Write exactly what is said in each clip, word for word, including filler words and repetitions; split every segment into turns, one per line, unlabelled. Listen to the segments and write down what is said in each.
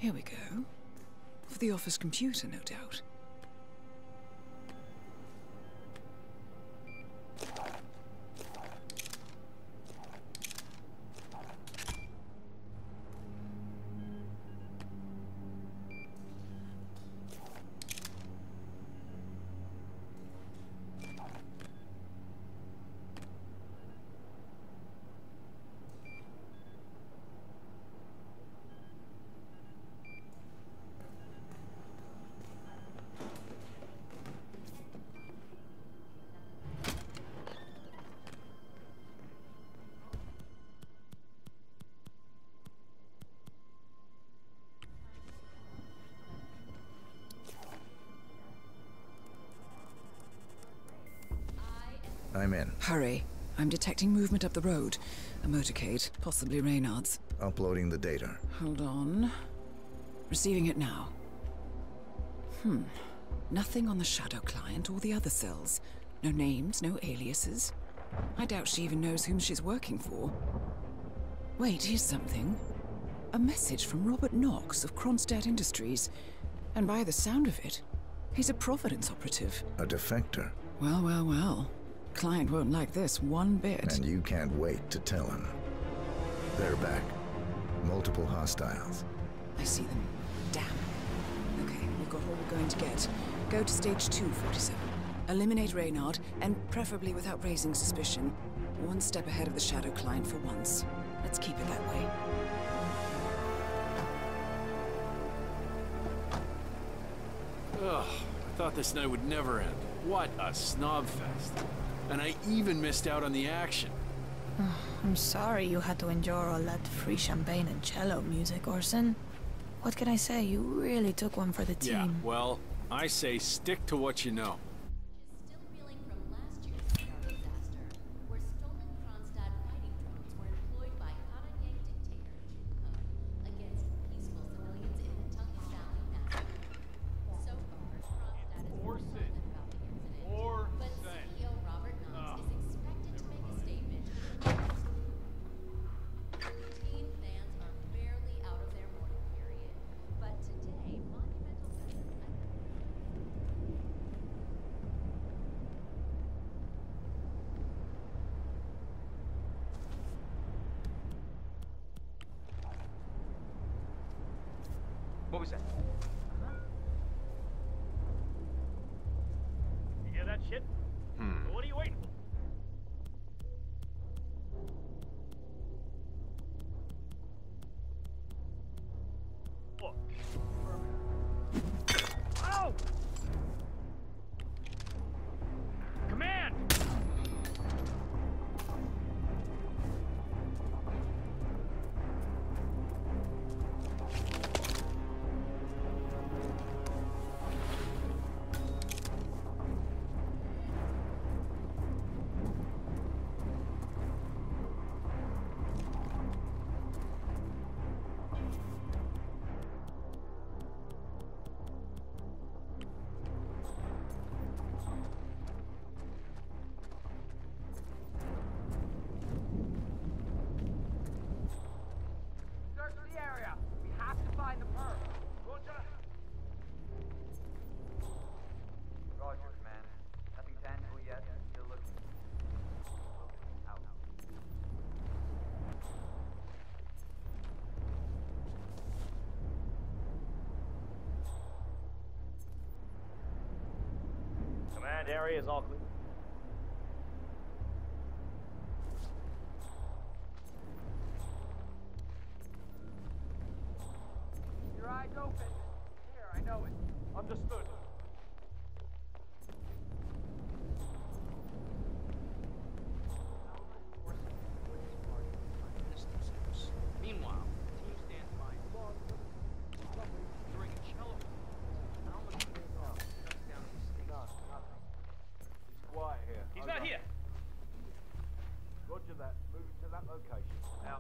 Here we go. For the office computer, no doubt.
I'm in.
Hurry. I'm detecting movement up the road. A motorcade, possibly Reynard's.
Uploading the data.
Hold on. Receiving it now. Hmm. Nothing on the Shadow client or the other cells. No names, no aliases. I doubt she even knows whom she's working for. Wait, here's something. A message from Robert Knox of Kronstadt Industries. And by the sound of it, he's a Providence operative.
A defector.
Well, well, well. Client won't like this one bit.
And you can't wait to tell him. They're back. Multiple hostiles.
I see them. Damn. Okay, we've got all we're going to get. Go to stage two, forty-seven. Eliminate Reynard, and preferably without raising suspicion. One step ahead of the Shadow client for once. Let's keep it that way.
Ugh, I thought this night would never end. What a snob fest. And I even missed out on the action.
I'm sorry you had to endure all that free champagne and cello music, Orson. What can I say? You really took one for the team.
Yeah, well, I say stick to what you know.
Still reeling from last year's Star disaster, where stolen Kronstadt fighting drones were employed by Khatanyan dictator Jinko against peaceful civilians in the Tungus Valley massacre. So far, Kronstadt is more silent about the incident, but C E O Robert Knox is expected to make a statement. Teen fans are barely out of their mourning period, but today, monumental veterans.
What was that? You hear that shit?
Hmm.
Well, what are you waiting for? Look. Oh! Command! Search the area. We have to find the perp. Roger. Roger, command. Nothing tangible yet. Still looking. Out. Command area is all clear. Your eyes open. Here, I know it. Understood. Meanwhile, team stands by. During a cello. How much do they know? Shuts down the station. He's quiet here. He's not here. Roger that. Move to that location. Out.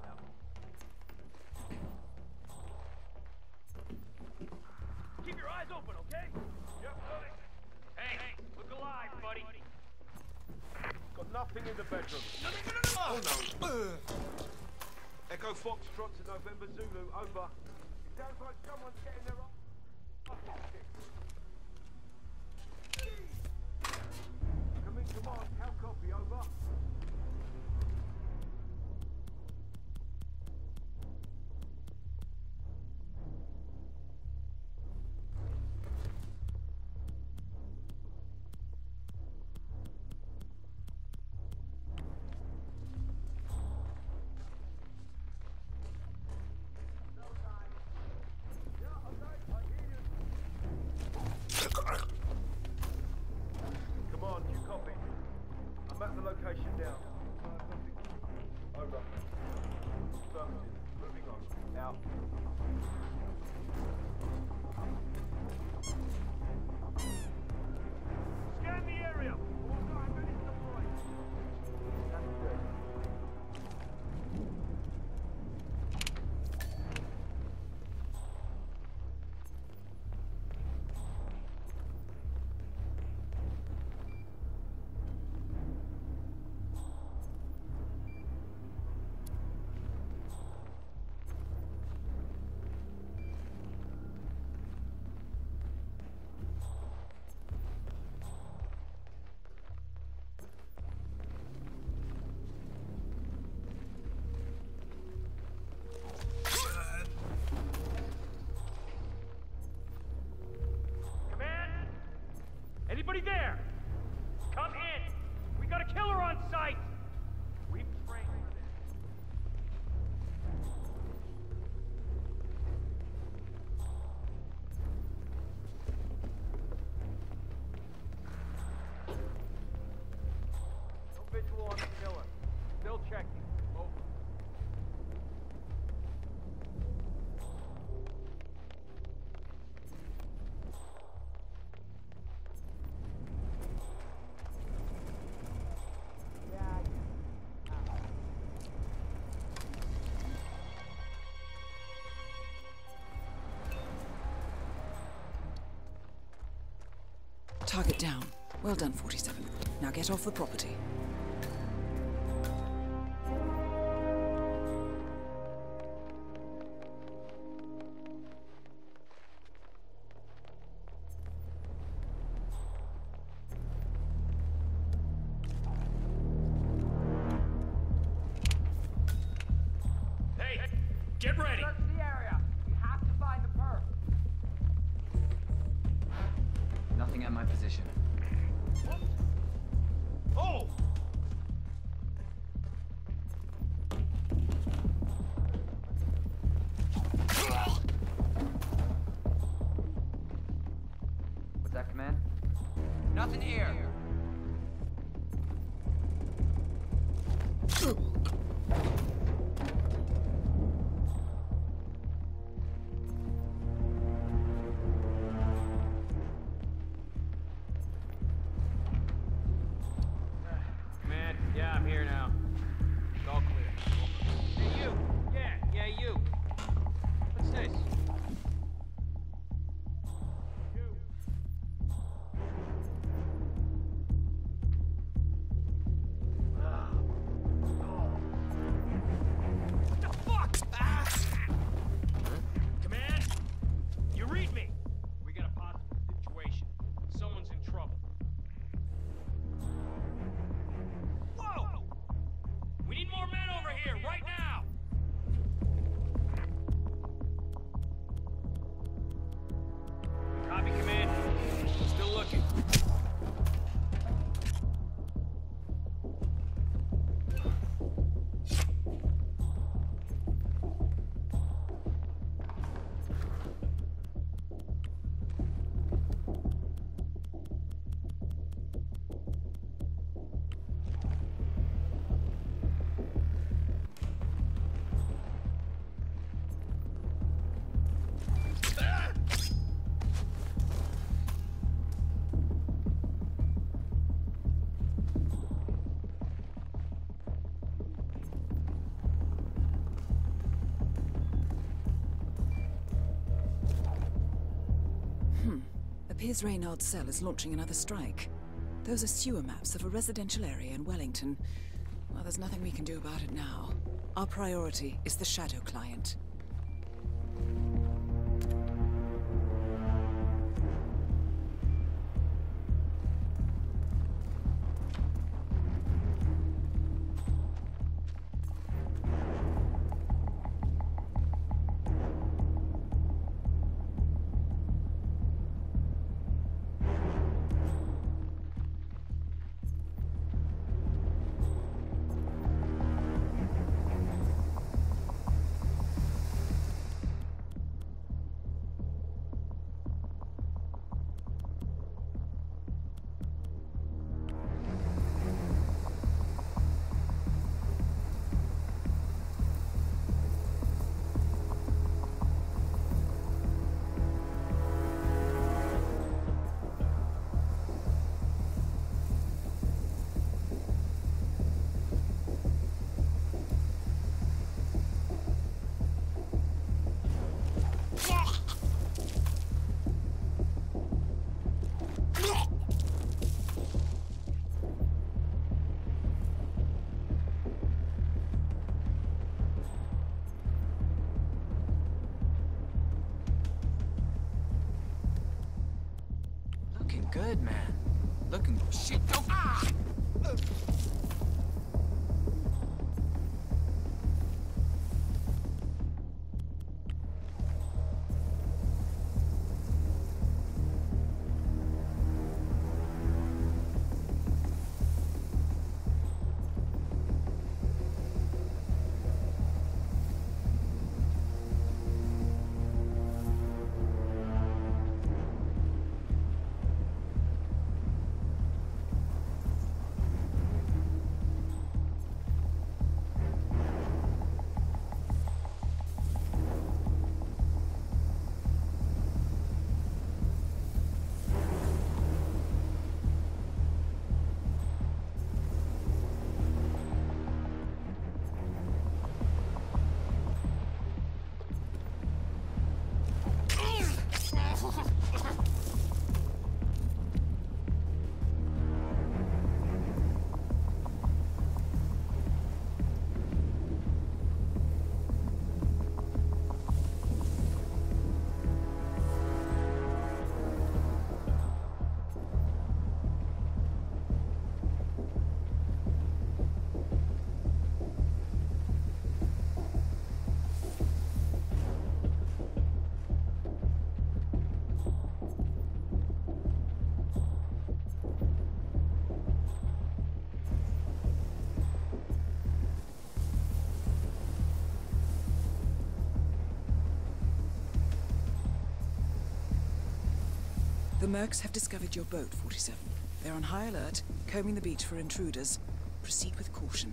Keep your eyes open, okay? Yep, got it. Hey, hey, look alive, buddy. Got nothing in the bedroom. No, no, no, no, no. Oh, no. Echo Foxtrot to November Zulu, over. Sounds like someone's getting their own. Come in, come on. How copy, over? Come on, you copy. I'm at the location now. Over. Affirmative. Moving on. Out. Scan the area. All nine minutes deployed. That's good. Anybody there? Come in! We got a killer on site! We've trained for this. No visual on the killer. Still checking. Over.
Target down. Well done, forty-seven. Now get off the property.
Hey! Get ready! Search the area! We have to find the perp!
Nothing at my position.
Oh!
What's that, command? Nothing here.
Command, yeah, I'm here now. It's all clear. Hey, you! Yeah, yeah, you! What's this? You. What the fuck? Ah! Command? You read me! We got a possible situation. Someone's in trouble. Whoa! We need more men over here, right now! Copy, command. Still looking.
Appears Reynard's cell is launching another strike. Those are sewer maps of a residential area in Wellington. Well, there's nothing we can do about it now. Our priority is the Shadow Client.
Good man. Looking shit. Oh, ah!
The Mercs have discovered your boat, forty-seven. They're on high alert, combing the beach for intruders. Proceed with caution.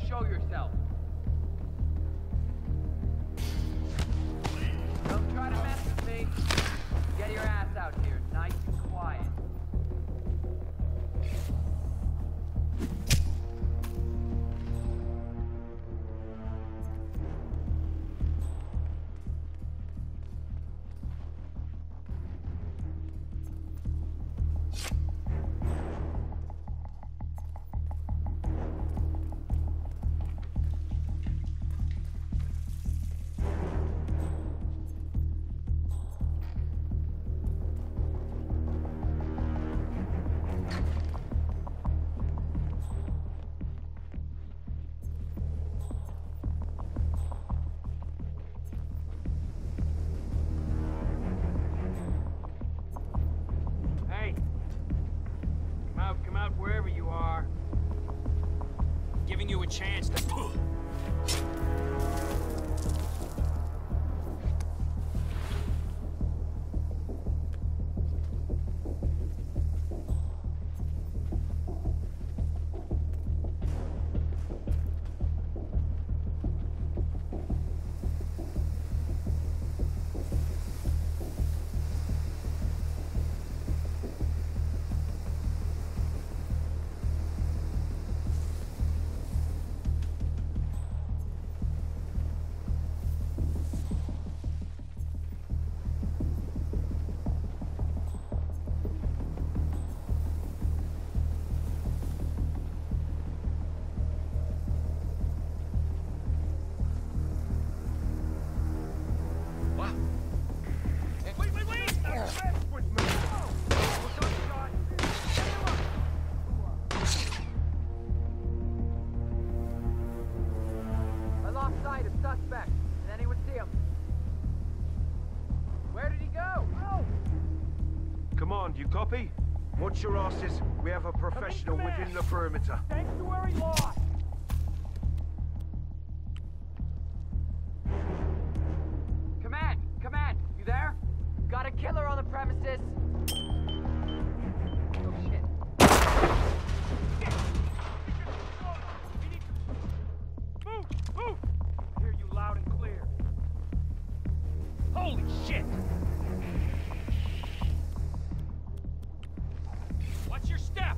show yourself. Don't try to mess with me. Get your ass out here, nice and quiet.
Wherever you are.
Giving you a chance to...
Suspect. Did anyone see him? Where did he go? Oh.
Command, you copy? Watch your asses. We have a professional within the perimeter.
Sanctuary lost!
Command! Command! You there? Got a killer on the premises. Oh shit.
Move! Move! I hear you loud and clear. Holy shit! Watch your step!